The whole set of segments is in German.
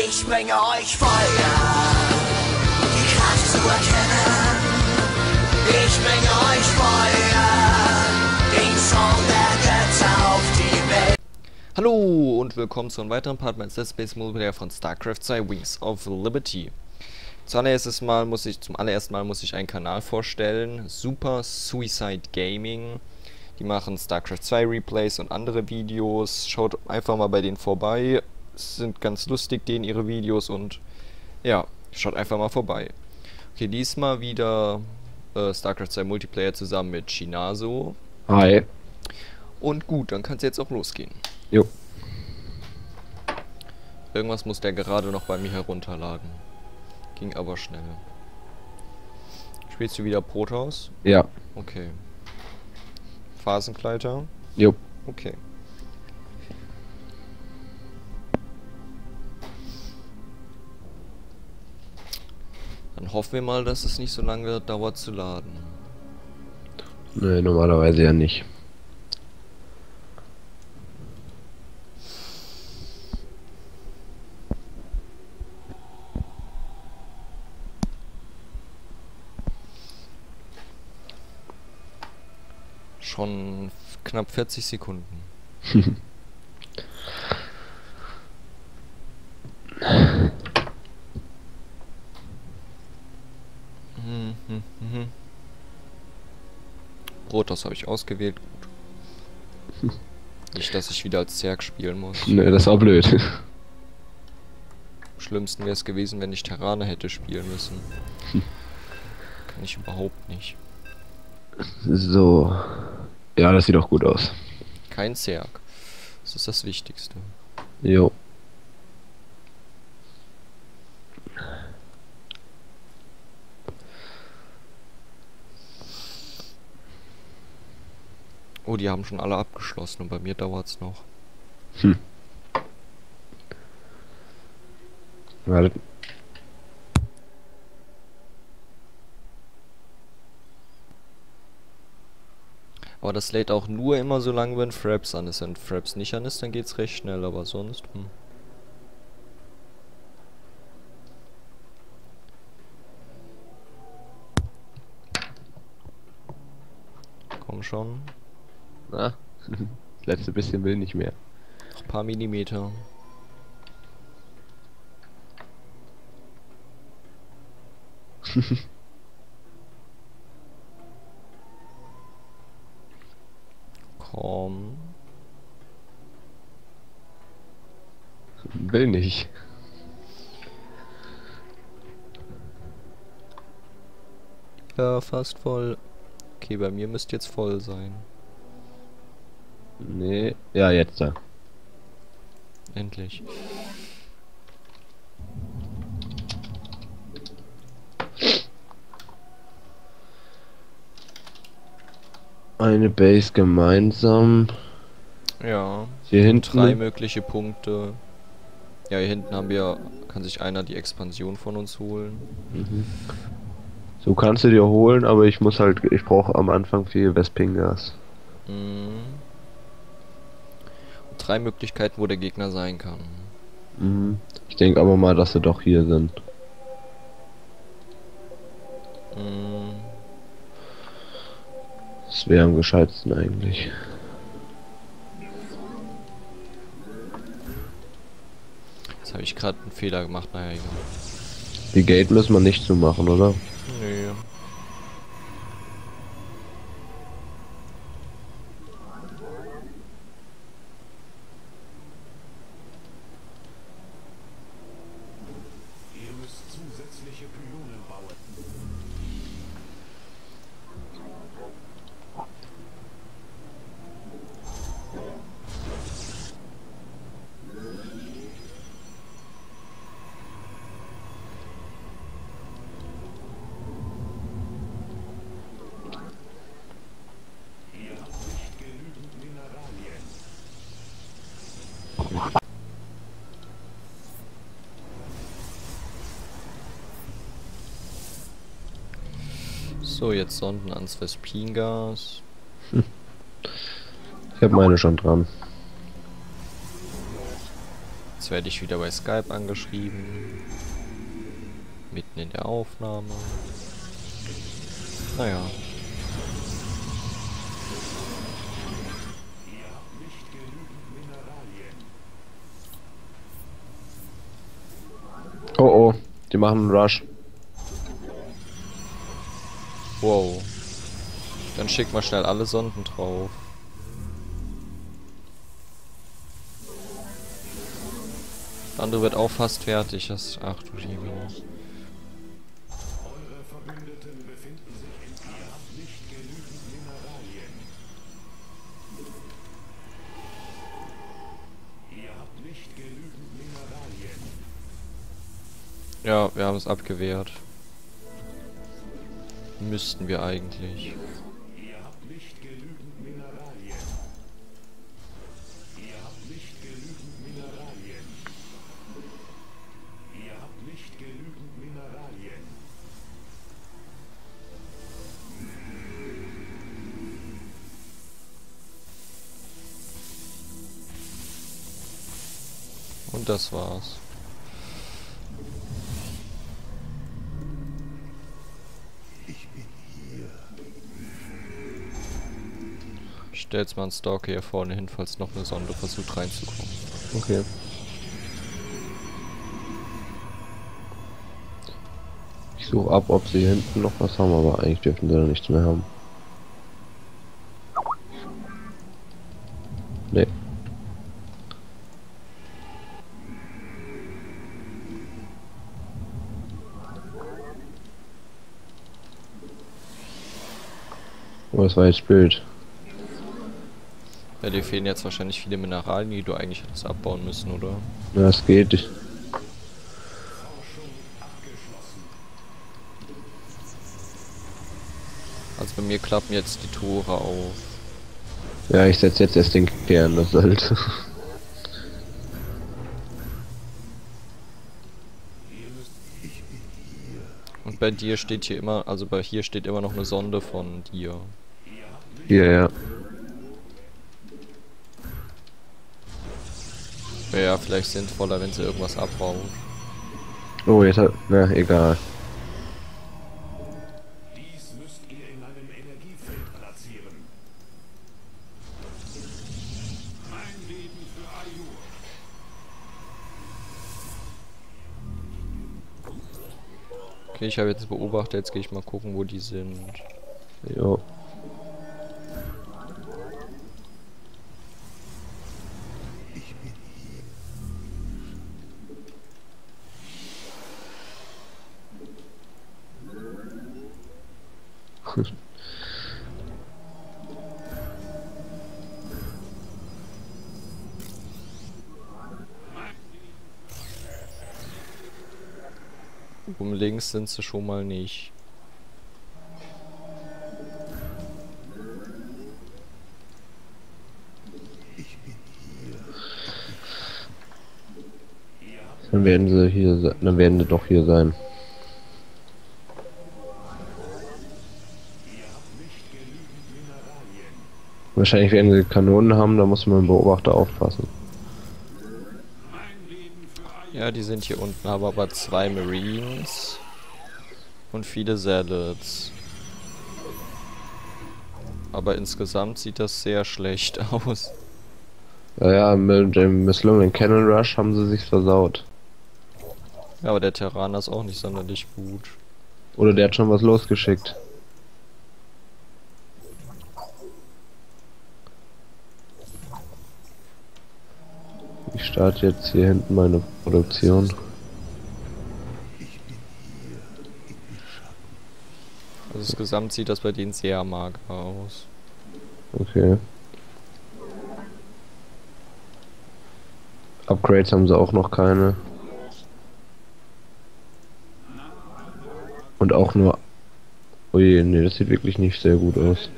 Ich bringe euch Feuer, die Kraft zu erkennen. Ich bringe euch Feuer, den Song der Götter auf die Welt. Hallo und willkommen zu einem weiteren Part meines Dead Space Multiplayer von StarCraft 2 Wings of Liberty. Zum allerersten Mal muss ich einen Kanal vorstellen, Super Suicide Gaming. Die machen StarCraft 2 Replays und andere Videos. Schaut einfach mal bei denen vorbei. Es sind ganz lustig, denen ihre Videos, und ja, schaut einfach mal vorbei. Okay, diesmal wieder StarCraft 2 Multiplayer zusammen mit Chinazo. Hi. Und gut, dann kann es jetzt auch losgehen. Jo. Irgendwas muss der gerade noch bei mir herunterladen. Ging aber schnell. Spielst du wieder Protoss? Ja. Okay. Phasenkleiter? Jo. Okay. Dann hoffen wir mal, dass es nicht so lange dauert zu laden. Nee, normalerweise ja nicht. Schon knapp 40 Sekunden. Protoss habe ich ausgewählt. Gut. Nicht, dass ich wieder als Zerg spielen muss. Nee, das war blöd. Am schlimmsten wäre es gewesen, wenn ich Terraner hätte spielen müssen. Kann ich überhaupt nicht. So. Ja, das sieht doch gut aus. Kein Zerg. Das ist das Wichtigste. Jo. Oh, die haben schon alle abgeschlossen und bei mir dauert's noch. Warte. Aber das lädt auch nur immer so lange, wenn Fraps an ist. Wenn Fraps nicht an ist, dann geht's recht schnell, aber sonst... Komm schon. Na? Das letzte bisschen will nicht mehr. Noch ein paar Millimeter. Komm. Will nicht. Ja, fast voll. Okay, bei mir müsste jetzt voll sein. Nee. Ja, jetzt da. Endlich. Eine Base gemeinsam. Ja. Hier hinten. 3 mögliche Punkte. Ja, hier hinten haben wir... Kann sich einer die Expansion von uns holen. So kannst du dir holen, aber ich brauche am Anfang viel Vespingas. Und 3 Möglichkeiten, wo der Gegner sein kann. Ich denke aber mal, dass sie doch hier sind. Das wäre am gescheitsten eigentlich. Jetzt habe ich gerade einen Fehler gemacht, naja, egal. Die Gate müssen wir nicht zumachen, oder? Nee. Ihr müsst zusätzliche Pylonen bauen. Ihr habt nicht genügend Mineralien. So, jetzt Sonden ans Vespingas. Ich habe meine schon dran. Jetzt werde ich wieder bei Skype angeschrieben. Mitten in der Aufnahme. Naja. Ihr habt nicht genügend Mineralien. Oh oh, die machen einen Rush. Wow. Dann schick mal schnell alle Sonden drauf. Der andere wird auch fast fertig. Das, ach du Jemine. Eure Verbündeten befinden sich in. Ihr habt nicht genügend Mineralien. Ihr habt nicht genügend Mineralien. Ja, wir haben es abgewehrt. Müssten wir eigentlich. Ihr habt nicht genügend Mineralien. Ihr habt nicht genügend Mineralien. Ihr habt nicht genügend Mineralien. Und das war's. Ich stell jetzt mal einen Stalker hier vorne hin, falls noch eine Sonde versucht reinzukommen. Okay. Ich suche ab, ob sie hinten noch was haben, aber eigentlich dürfen sie da nichts mehr haben. Nee. Oh, das war jetzt Spirit. Ja, dir fehlen jetzt wahrscheinlich viele Mineralien, die du eigentlich hättest abbauen müssen, oder? Ja, das geht. Also bei mir klappen jetzt die Tore auf. Ja, ich setze jetzt erst den Kern, das ist halt. Und bei dir steht hier immer, also bei hier steht immer noch eine Sonde von dir. Hier, ja. Wäre ja vielleicht sinnvoller, wenn sie irgendwas abbaut. Oh, jetzt hat. Na, egal. Dies müsst ihr in einem Energiefeld platzieren. Mein Leben für Ayur. Okay, ich habe jetzt beobachtet, jetzt gehe ich mal gucken, wo die sind. Jo. Oben links sind sie schon mal nicht. Dann werden sie hier sein. Dann werden sie doch hier sein. Wahrscheinlich werden sie Kanonen haben, da muss man Beobachter aufpassen. Ja, die sind hier unten, haben aber 2 Marines und viele Zealots. Aber insgesamt sieht das sehr schlecht aus. Ja, mit dem misslungenen Cannon Rush haben sie sich versaut. Ja, aber der Terraner ist auch nicht sonderlich gut. Oder der hat schon was losgeschickt. Ich starte jetzt hier hinten meine Produktion. Also insgesamt sieht das bei denen sehr mager aus. Okay. Upgrades haben sie auch noch keine. Und auch nur... Ui, nee, das sieht wirklich nicht sehr gut aus.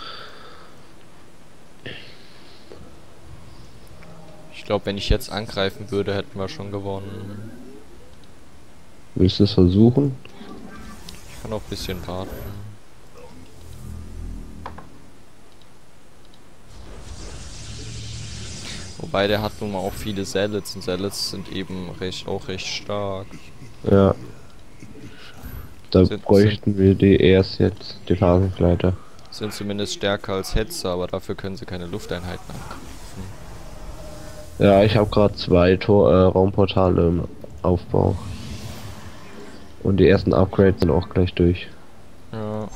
Ich glaube, wenn ich jetzt angreifen würde, hätten wir schon gewonnen. Willst du es versuchen? Ich kann auch ein bisschen warten. Wobei der hat nun mal auch viele Zealots und Zealots sind eben auch recht stark. Ja. Da Sind bräuchten wir die erst jetzt, die Phasengleiter. zumindest stärker als Hetzer, aber dafür können sie keine Lufteinheiten angreifen. Ja, ich habe gerade 2 Raumportale im Aufbau. Und die ersten Upgrades sind auch gleich durch. Ja.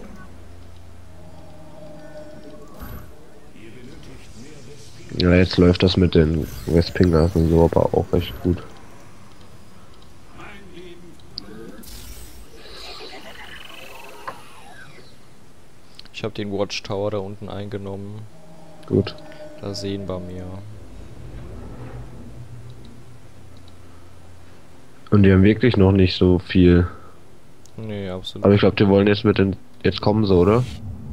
Ja, jetzt läuft das mit den Westpingers und so aber auch recht gut. Ich habe den Watchtower da unten eingenommen. Gut. Da sehen wir mehr. Und die haben wirklich noch nicht so viel. Nee, absolut. Aber ich glaube, die wollen jetzt mit den... Jetzt kommen sie, oder?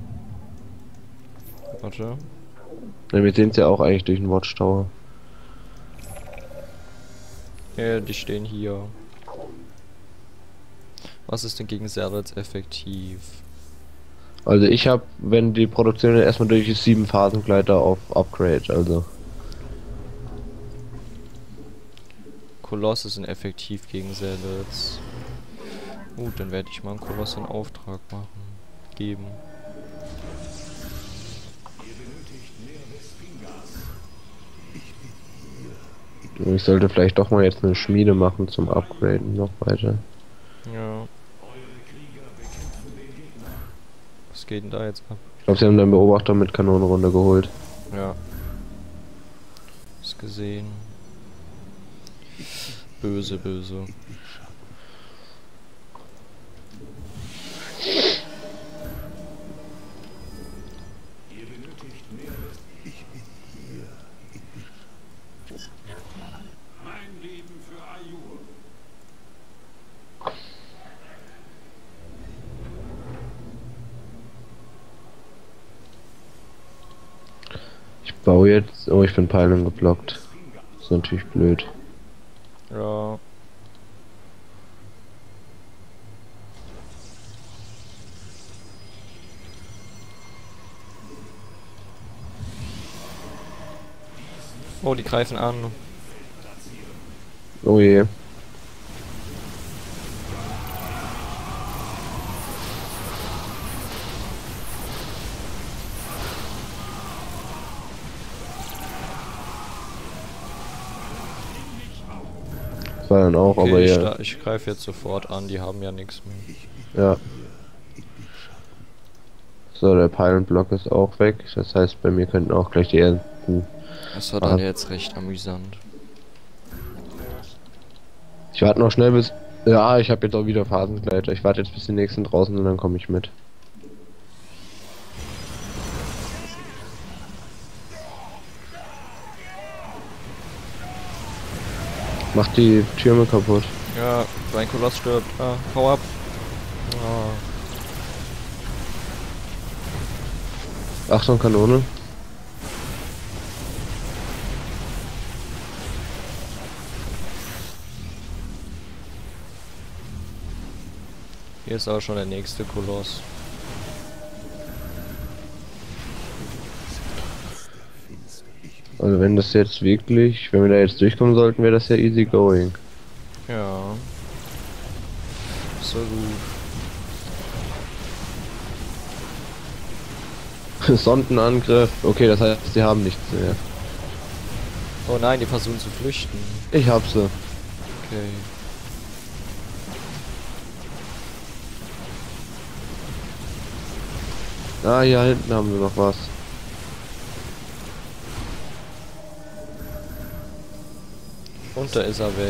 Warte. Ja, wir sehen es ja auch eigentlich durch den Watchtower. Ja, die stehen hier. Was ist denn gegen Zealots effektiv? Also ich habe, wenn die Produktion erstmal durch ist, 7 Phasengleiter auf Upgrade, also. Kolosse sind effektiv gegen Zealots. Gut, dann werde ich mal einen Koloss in Auftrag geben. Ich sollte vielleicht doch mal jetzt eine Schmiede machen zum Upgraden noch weiter. Ja. Was geht denn da jetzt ab? Ich glaube, sie haben den Beobachter mit Kanonenrunde geholt. Ja. Ist gesehen. Böse, böse. Ich baue jetzt... Oh, ich bin Pylon geblockt. Ist natürlich blöd. Ja. Oh, die greifen an. Oh je. Das war dann auch, Okay, aber ja. ich greife jetzt sofort an, die haben ja nichts mehr. Ja. So, der Pylon-Block ist auch weg. Das heißt, bei mir könnten auch gleich die ersten... Das war dann jetzt recht amüsant. Ich warte noch schnell bis... Ja, ich habe jetzt auch wieder Phasengleiter. Ich warte jetzt bis die nächsten draußen und dann komme ich mit. Mach die Türme kaputt. Ja, dein Koloss stirbt. Ah, hau ab. Ah. Achtung, Kanone. Hier ist auch schon der nächste Koloss. Also wenn das jetzt wirklich, wenn wir da jetzt durchkommen sollten, wäre das ja easy going. Ja. So gut. Sondenangriff. Okay, das heißt, sie haben nichts mehr. Oh nein, die versuchen zu flüchten. Ich hab sie. Okay. Ah, hier hinten haben wir noch was. Und da ist er weg.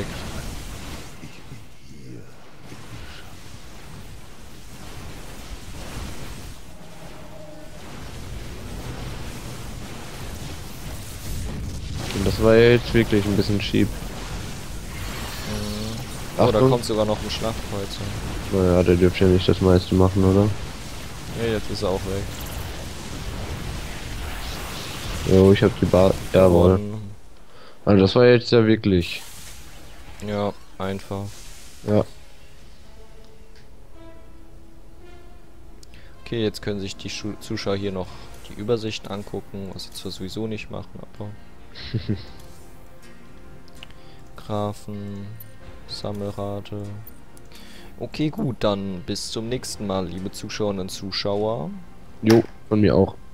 Und das war ja jetzt wirklich ein bisschen cheap. Oh, da Achtung. kommt sogar noch ein Schlachtkreuzer. Naja, der dürfte ja nicht das meiste machen, oder? Ja, jetzt ist er auch weg. Jo, ich hab die Jawohl. Und, Also das war jetzt ja wirklich. ja, einfach. Ja. Okay, jetzt können sich die Zuschauer hier noch die Übersichten angucken, was sie zwar sowieso nicht machen, aber... Grafen, Sammelrate. Okay, gut, dann bis zum nächsten Mal, liebe Zuschauerinnen und Zuschauer. Jo, von mir auch.